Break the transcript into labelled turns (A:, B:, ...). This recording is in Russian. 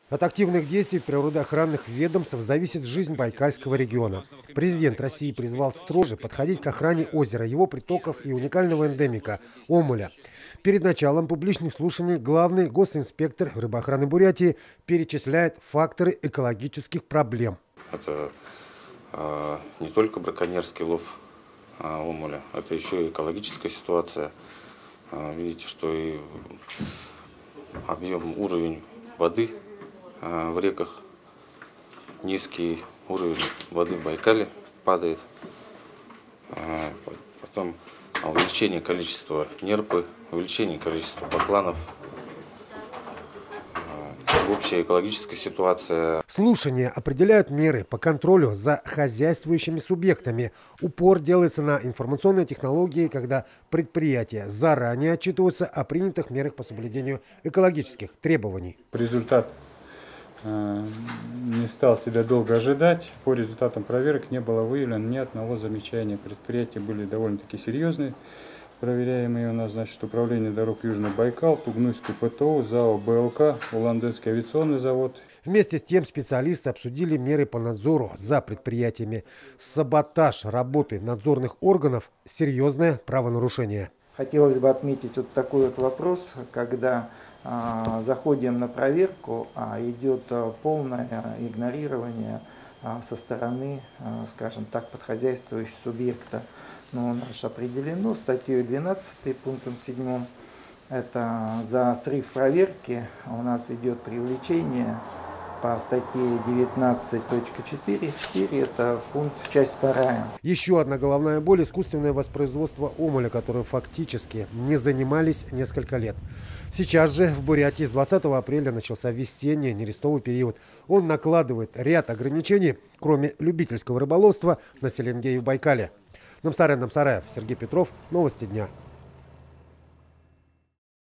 A: От активных действий природоохранных ведомств зависит жизнь Байкальского региона. Президент России призвал строже подходить к охране озера, его притоков и уникального эндемика – омуля. Перед началом публичных слушаний главный госинспектор рыбоохраны Бурятии перечисляет факторы экологических проблем.
B: Это не только браконьерский лов омуля, это еще и экологическая ситуация. Видите, что и уровень воды в реках низкий, уровень воды в Байкале падает. Потом увеличение количества нерпы, увеличение количества бакланов. Общая экологическая ситуация.
A: Слушания определяют меры по контролю за хозяйствующими субъектами. Упор делается на информационные технологии, когда предприятия заранее отчитываются о принятых мерах по соблюдению экологических требований.
C: Результат не стал себя долго ожидать. По результатам проверок не было выявлено ни одного замечания. Предприятия были довольно-таки серьезные. Проверяемые у нас, значит, Управление дорог Южный Байкал, Тугнуйский ПТУ, ЗАО БЛК, Улан-Удэнский авиационный завод.
A: Вместе с тем специалисты обсудили меры по надзору за предприятиями. Саботаж работы надзорных органов – серьезное правонарушение.
D: Хотелось бы отметить вот такой вот вопрос, когда заходим на проверку, идет полное игнорирование со стороны, скажем так, подхозяйствующего субъекта. Но у нас определено статьей 12 пунктом 7, это за срыв проверки у нас идет привлечение по статье 19.4, это пункт, часть 2.
A: Еще одна головная боль – искусственное воспроизводство омуля, которым фактически не занимались несколько лет. Сейчас же в Бурятии с 20 апреля начался весенний нерестовый период. Он накладывает ряд ограничений, кроме любительского рыболовства, на Селенге и в Байкале. Намсараев, Сергей Петров. Новости дня.